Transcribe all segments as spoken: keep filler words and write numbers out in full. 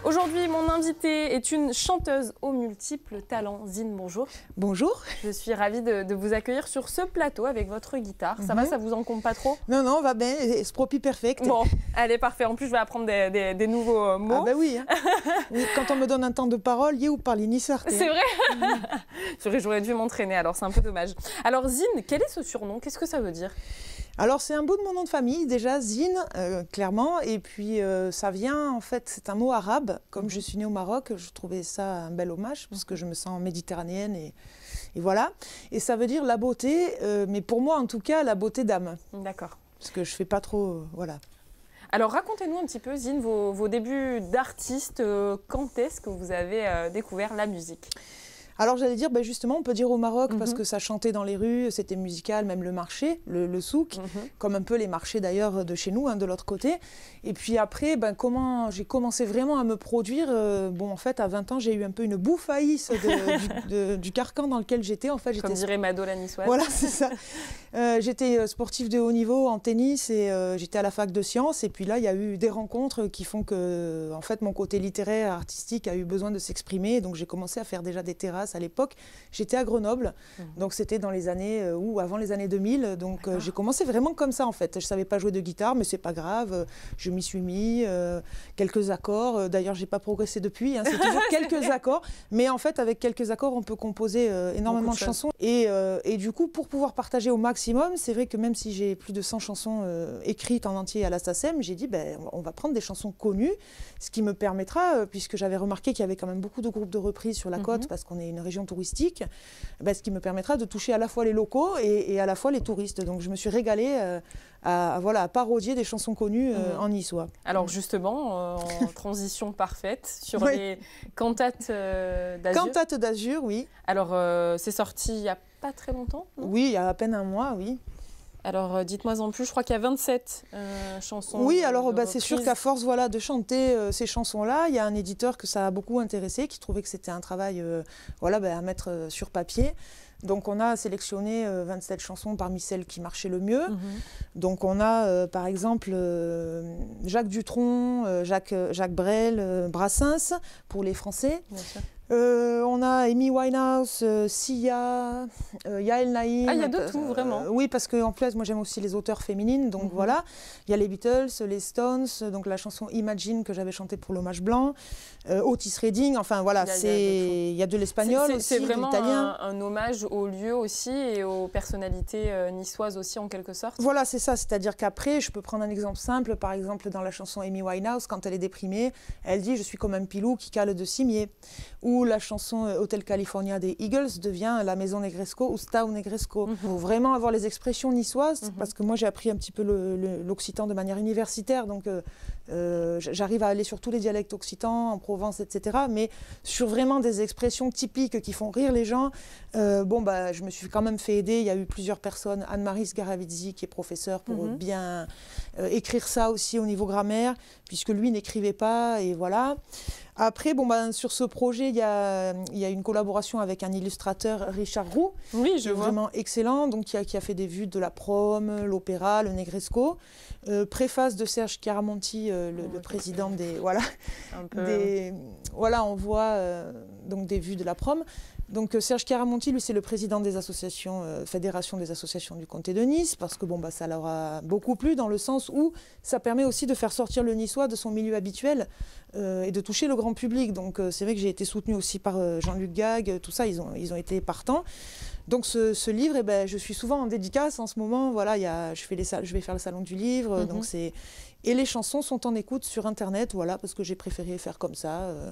Aujourd'hui, mon invitée est une chanteuse aux multiples talents. Zine, bonjour. Bonjour. Je suis ravie de, de vous accueillir sur ce plateau avec votre guitare. Ça mm-hmm. va, ça vous encombre pas trop? Non, non, va bien, c'est propre perfect. Bon, allez, parfait. En plus, je vais apprendre des, des, des nouveaux euh, mots. Ah ben oui, hein. Quand on me donne un temps de parole, il y a où parler ni sorte. C'est vrai. mm-hmm. J'aurais dû m'entraîner, alors c'est un peu dommage. Alors Zine, quel est ce surnom? Qu'est-ce que ça veut dire? Alors c'est un bout de mon nom de famille, déjà Zine, euh, clairement, et puis euh, ça vient, en fait, c'est un mot arabe. Comme je suis née au Maroc, je trouvais ça un bel hommage, parce que je me sens méditerranéenne, et, et voilà. Et ça veut dire la beauté, euh, mais pour moi en tout cas, la beauté d'âme. D'accord. Parce que je fais pas trop, euh, voilà. Alors racontez-nous un petit peu, Zine, vos, vos débuts d'artiste, euh, quand est-ce que vous avez euh, découvert la musique? Alors j'allais dire, ben justement, on peut dire au Maroc, mm-hmm. parce que ça chantait dans les rues, c'était musical, même le marché, le, le souk, mm-hmm. comme un peu les marchés d'ailleurs de chez nous, hein, de l'autre côté. Et puis après, ben, comment j'ai commencé vraiment à me produire. Euh, bon, en fait, à vingt ans, j'ai eu un peu une bouffaïsse de, du, de, du carcan dans lequel j'étais. En fait, comme dirait Mado la niçoise. Voilà, c'est ça. Euh, j'étais sportive de haut niveau en tennis et euh, j'étais à la fac de sciences. Et puis là, il y a eu des rencontres qui font que, en fait, mon côté littéraire, artistique a eu besoin de s'exprimer. Donc j'ai commencé à faire déjà des terrasses. À l'époque, j'étais à Grenoble, mmh. donc c'était dans les années euh, ou avant les années deux mille. Donc euh, j'ai commencé vraiment comme ça en fait. Je savais pas jouer de guitare, mais c'est pas grave. Je m'y suis mis euh, quelques accords. D'ailleurs, j'ai pas progressé depuis. Hein, c'est toujours quelques accords, mais en fait, avec quelques accords, on peut composer euh, énormément de, de chansons. Et, euh, et du coup, pour pouvoir partager au maximum, c'est vrai que même si j'ai plus de cent chansons euh, écrites en entier à la SACEM, j'ai dit ben on va prendre des chansons connues, ce qui me permettra, euh, puisque j'avais remarqué qu'il y avait quand même beaucoup de groupes de reprises sur la mmh. côte, parce qu'on est une région touristique, ben, ce qui me permettra de toucher à la fois les locaux et, et à la fois les touristes. Donc je me suis régalée euh, à, voilà, à parodier des chansons connues euh, mmh. en niçois. Alors justement, euh, en transition parfaite, sur oui. les cantates euh, d'Azur. Cantates d'Azur, oui. Alors euh, c'est sorti il n'y a pas très longtemps, non? Oui, il y a à peine un mois, oui. Alors, euh, dites-moi en plus, je crois qu'il y a vingt-sept euh, chansons. Oui, alors bah, c'est sûr qu'à force voilà, de chanter euh, ces chansons-là, il y a un éditeur que ça a beaucoup intéressé, qui trouvait que c'était un travail euh, voilà, bah, à mettre euh, sur papier. Donc on a sélectionné euh, vingt-sept chansons parmi celles qui marchaient le mieux. Mm-hmm. Donc on a euh, par exemple euh, Jacques Dutronc, euh, Jacques, Jacques Brel, euh, Brassens pour les Français. Bien sûr. Euh, on a Amy Winehouse, euh, Sia, euh, Yael Naïm. Ah, il y a de tout, vraiment. Euh, oui, parce qu'en plus, moi j'aime aussi les auteurs féminines, donc mm-hmm. voilà. Il y a les Beatles, les Stones, donc la chanson Imagine que j'avais chantée pour l'hommage blanc, euh, Otis Redding, enfin voilà, il y a, il y a de l'espagnol aussi, c'est vraiment de l'italien. Un, un hommage aux lieux aussi et aux personnalités euh, niçoises aussi en quelque sorte. Voilà, c'est ça, c'est-à-dire qu'après, je peux prendre un exemple simple, par exemple dans la chanson Amy Winehouse, quand elle est déprimée, elle dit « Je suis comme un pilou qui cale de cimier ». Ou la chanson Hotel California des Eagles devient La Maison Negresco ou Stau Negresco. Il mm-hmm. faut vraiment avoir les expressions niçoises, mm-hmm. parce que moi j'ai appris un petit peu l'occitan de manière universitaire, donc euh, euh, j'arrive à aller sur tous les dialectes occitans, en Provence, et cetera. Mais sur vraiment des expressions typiques qui font rire les gens, euh, bon, bah, je me suis quand même fait aider. Il y a eu plusieurs personnes, Anne-Marie Sgaravizzi qui est professeure pour mm-hmm. bien euh, écrire ça aussi au niveau grammaire, puisque lui n'écrivait pas, et voilà. Après, bon, ben, sur ce projet, il y a, il y a une collaboration avec un illustrateur, Richard Roux, oui, je qui est vois. vraiment excellent, donc qui a, qui a fait des vues de la prom, l'opéra, le Negresco. Euh, préface de Serge Chiaramonti, euh, le, oh, le président des... Voilà, un peu... des, voilà on voit euh, donc des vues de la prom. Donc Serge Chiaramonti, lui, c'est le président des associations, euh, Fédération des associations du comté de Nice, parce que bon, bah, ça leur a beaucoup plu, dans le sens où ça permet aussi de faire sortir le niçois de son milieu habituel euh, et de toucher le grand public. Donc euh, c'est vrai que j'ai été soutenue aussi par euh, Jean-Luc Gague, tout ça, ils ont, ils ont été partants. Donc ce, ce livre, eh ben, je suis souvent en dédicace en ce moment. Voilà, y a, je, fais les, je vais faire le salon du livre, mm-hmm. donc c'est et les chansons sont en écoute sur Internet, voilà, parce que j'ai préféré faire comme ça, euh,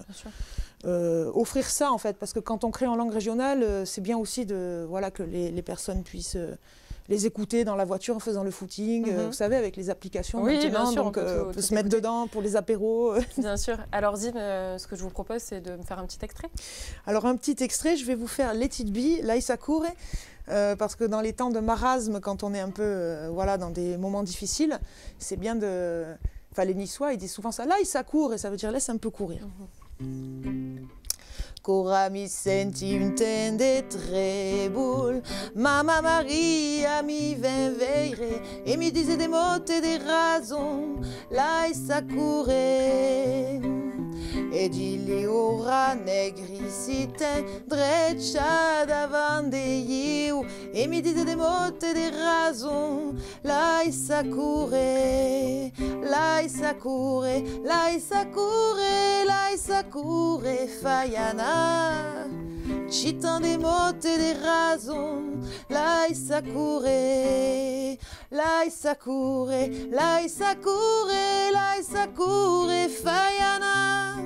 euh, offrir ça en fait, parce que quand on crée en langue régionale, euh, c'est bien aussi de voilà que les, les personnes puissent euh, les écouter dans la voiture en faisant le footing, mm-hmm. euh, vous savez, avec les applications oui, maintenant, bien sûr, donc on peut, euh, tout, on peut tout se mettre écouter. dedans pour les apéros. Bien sûr. Alors Zine, euh, ce que je vous propose, c'est de me faire un petit extrait. Alors un petit extrait, je vais vous faire Let It Be, Laïssa Kouré. Euh, parce que dans les temps de marasme, quand on est un peu euh, voilà, dans des moments difficiles, c'est bien de... Enfin, les Niçois, ils disent souvent ça, là, il s'accourt, et ça veut dire laisse un peu courir. Mm-hmm. Cora mi senti un tende treboul, Mamma Maria mi venveire, et mi disait des mots et des raisons, là, il s'accourt. e di ora negricite dreccia davanti io e mi dite de motte de rason lai sakure lai sakure lai sakure lai sakure fayana citan de motte de rason lai sakure lai sakure lai sakure lai sakure fayana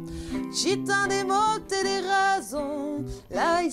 citan de motte de rason lai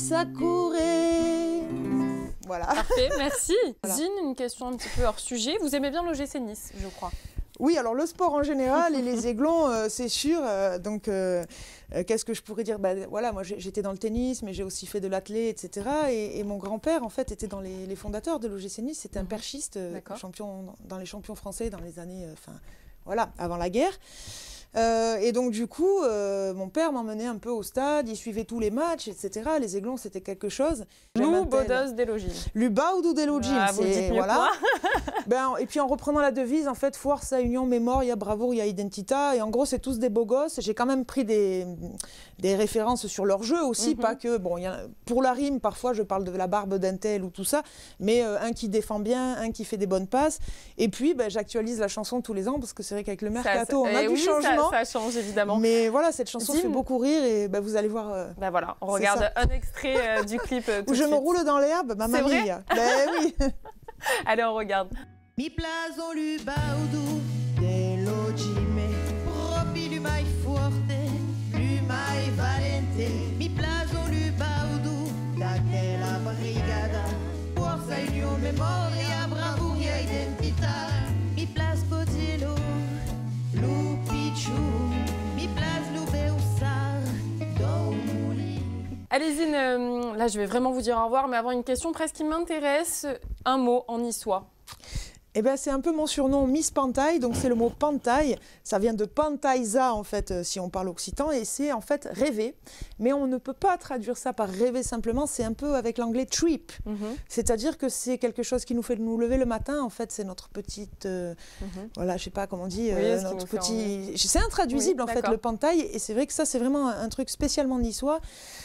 sakure. Voilà. Parfait, merci. Voilà. Zine, une question un petit peu hors sujet. Vous aimez bien l'O G C Nice, je crois. Oui, alors le sport en général et les aiglons, euh, c'est sûr. Euh, donc, euh, euh, qu'est-ce que je pourrais dire? Ben, voilà, moi j'étais dans le tennis, mais j'ai aussi fait de l'athlé, et cetera. Et, et mon grand-père, en fait, était dans les, les fondateurs de l'O G C Nice. C'était un perchiste, euh, champion dans les champions français dans les années, enfin, euh, voilà, avant la guerre. Euh, et donc du coup, euh, mon père m'emmenait un peu au stade, il suivait tous les matchs, et cetera. Les aiglons, c'était quelque chose. Nous, Bodos Delogine. Lubaudu Delogine, ah, c'est voilà. ben, et puis en reprenant la devise, en fait, Forza, Union, Memoria, Bravoure, Identità. Et en gros, c'est tous des beaux gosses. J'ai quand même pris des, des références sur leur jeu aussi, mm-hmm. pas que bon. Y a, pour la rime, parfois, je parle de la barbe d'un tel ou tout ça, mais euh, un qui défend bien, un qui fait des bonnes passes. Et puis, ben, j'actualise la chanson tous les ans parce que c'est vrai qu'avec le mercato, ça, ça, on a du oui, changement. Ça, ça change évidemment. Mais voilà, cette chanson Zine. fait beaucoup rire et ben, vous allez voir. Euh, ben voilà, on regarde ça. un extrait euh, du clip. Euh, Où je me roule dans l'herbe, ma mamie. Ben oui. Allez, on regarde. Mi plazo lubaudu delogime, propi lumai forte, lumai valente. Mi plazo lubaudu daquela brigada, forza union memoria, bravura identità. Mi place Codiello, Lupichu, mi place Lubeussar, Domouli. Allez Zine, euh, là je vais vraiment vous dire au revoir, mais avant une question presque qui m'intéresse, un mot en niçois. Eh ben, c'est un peu mon surnom Miss Pantaille, donc c'est le mot pantaille, ça vient de pantaïsa en fait euh, si on parle occitan et c'est en fait rêver, mais on ne peut pas traduire ça par rêver simplement, c'est un peu avec l'anglais trip, mm-hmm. c'est-à-dire que c'est quelque chose qui nous fait nous lever le matin en fait, c'est notre petite, euh, mm-hmm. voilà je sais pas comment on dit, euh, oui, notre petit, c'est intraduisible oui, en fait le pantaille et c'est vrai que ça c'est vraiment un, un truc spécialement niçois.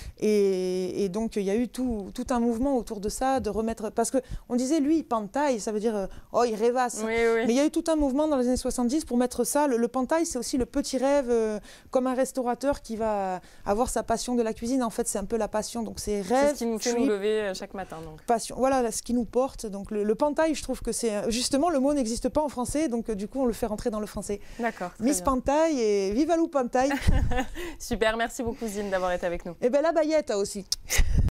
Et, et donc il y a eu tout, tout un mouvement autour de ça, de remettre, parce qu'on disait lui pantaille, ça veut dire euh, oh il rêvasse, oui, oui. mais il y a eu tout un mouvement dans les années soixante-dix pour mettre ça, le, le pantaille c'est aussi le petit rêve, euh, comme un restaurateur qui va avoir sa passion de la cuisine, en fait c'est un peu la passion, donc c'est rêve, c'est ce qui nous fait trip, nous lever chaque matin. Donc. Passion, voilà ce qui nous porte, donc le, le pantaille je trouve que c'est, justement le mot n'existe pas en français, donc euh, du coup on le fait rentrer dans le français. D'accord. Miss Pantaille et viva lou pantaille. Super, merci beaucoup Zine d'avoir été avec nous. Et bien la baguette aussi.